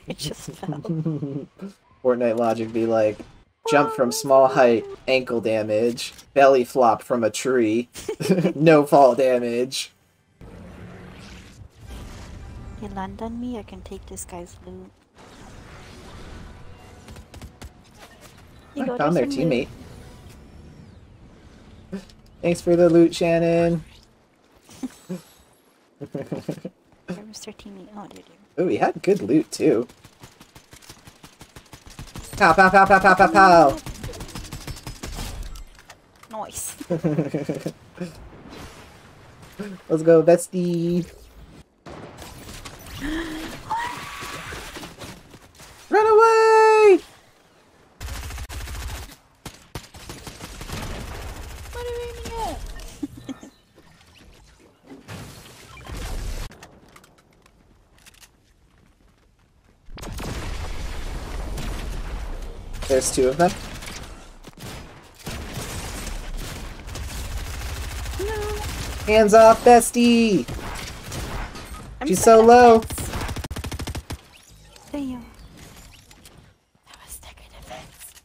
I just fell. Fortnite logic be like, jump from small height, ankle damage, belly flop from a tree, no fall damage. You land on me, I can take this guy's loot. I found their teammate. Thanks for the loot, Shannon. Where was their teammate? Oh, there. Oh, he had good loot too. Pow, pow, pow, pow, pow, pow, pow. Nice. Let's go, bestie. Run away! What are you aiming at? There's two of them. No. Hands off, bestie! She's so low. Damn. That was tech defense.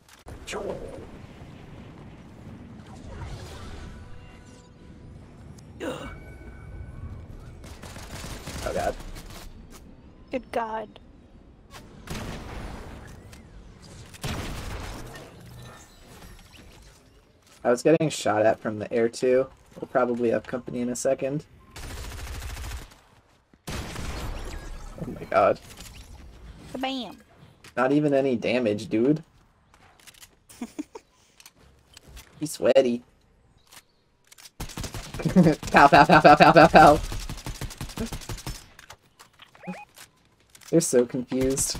Oh god. Good God. I was getting shot at from the air too. We'll probably have company in a second. Oh my god. Bam. Not even any damage, dude. He's sweaty. Pow, pow, pow, pow, pow, pow, pow. They're so confused.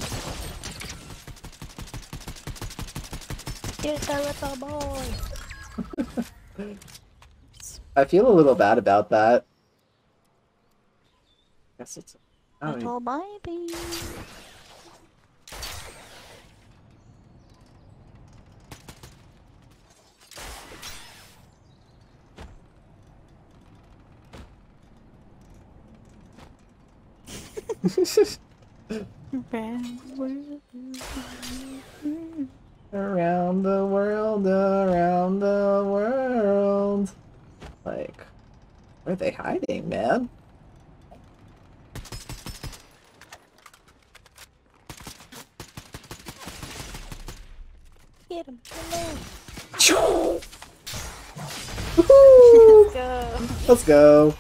Get the little boy. I feel a little bad about that. Guess it's Little baby. Around the world, around the world. Like, where are they hiding, man? Get him. Let's Go. Let's go.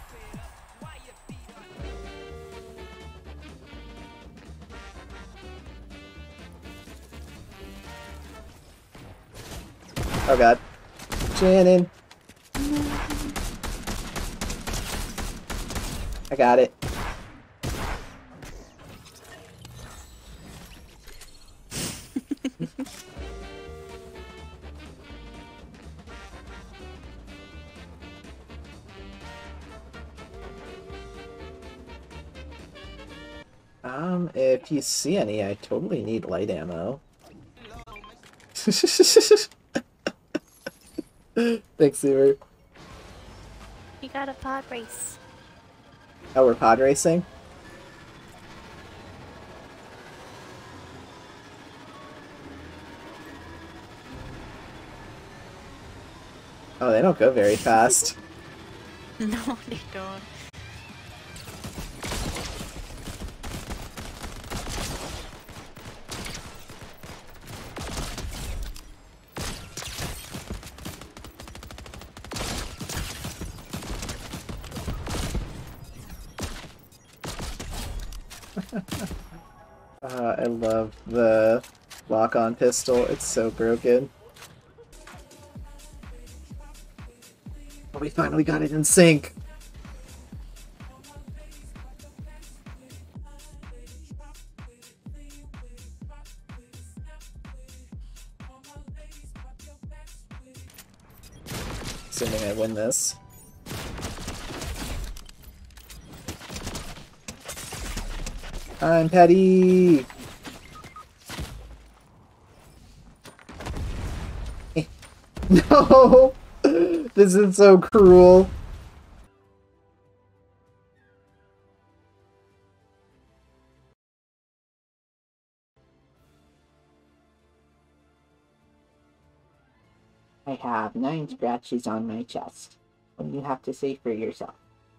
Oh god. Shannon. I got it. If you see any, I totally need light ammo. Thanks, Seaver. You got a pod race. Oh, we're pod racing? Oh, they don't go very fast. No, they don't. I love the lock-on pistol. It's so broken. Oh, we finally got it in sync! Assuming I win this. I'm petty! No! This is so cruel. I have 9 scratches on my chest. What do you have to say for yourself?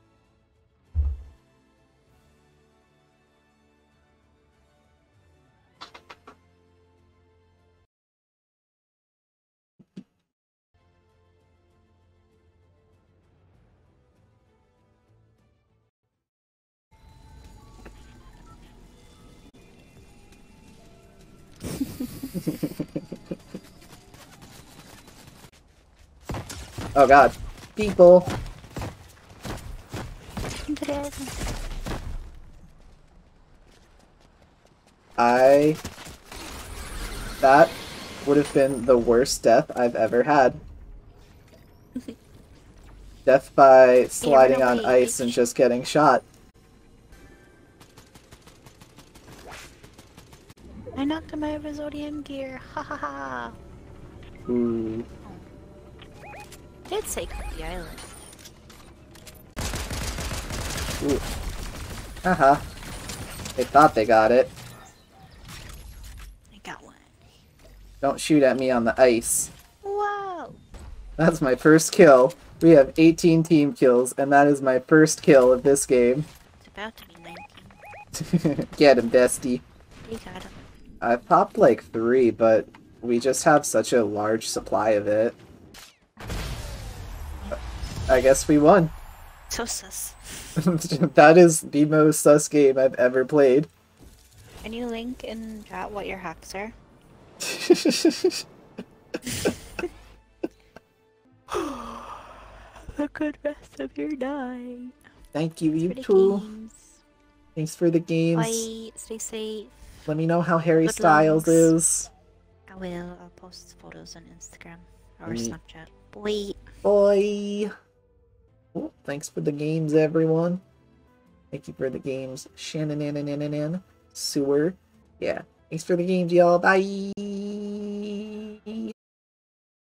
Oh god. People! That would have been the worst death I've ever had. Death by sliding on ice and just getting shot. I knocked him out of his ODM gear. Ha ha ha. Ooh. Did say cut the island. Ooh. Haha. They thought they got it. I got one. Don't shoot at me on the ice. Wow. That's my first kill. We have 18 team kills, and that is my first kill of this game. It's about to be 19. Get him, bestie. You got him. I popped like 3, but we just have such a large supply of it. I guess we won. So sus. That is the most sus game I've ever played. Can you link in chat what your hacks are? A good rest of your night. Thank you, you too. Thanks for the games. Bye. Stay safe. Let me know how Harry Good Styles lungs. is. I will. I'll post photos on Instagram or Snapchat. Boy. Boy. Oh, thanks for the games, everyone. Thank you for the games, Shannon, Sewer. Yeah. Thanks for the games, y'all. Bye.